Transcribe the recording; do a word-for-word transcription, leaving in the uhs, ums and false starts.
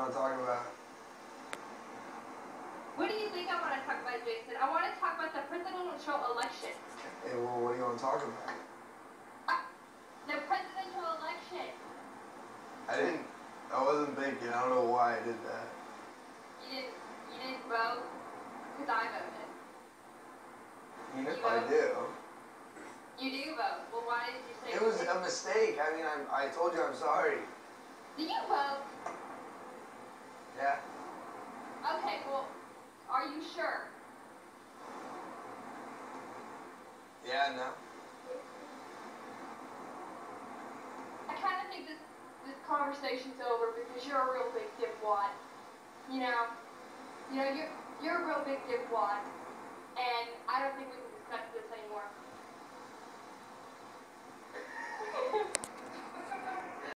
want to talk about? What do you think I want to talk about, Jason? I want to talk about the presidential election. Hey, well, what do you want to talk about? Uh, the presidential election. I didn't, I wasn't thinking. I don't know why I did that. You didn't, you didn't vote? Because I voted. You know, you I vote? do. You do vote. Well, why did you say It was a mistake. I mean, I'm, I told you I'm sorry. Did you vote? Yeah. Okay, well, are you sure? Yeah, no. I kind of think this, this conversation's over because you're a real big dipwad. You know? You know, you're, you're a real big dipwad. And I don't think we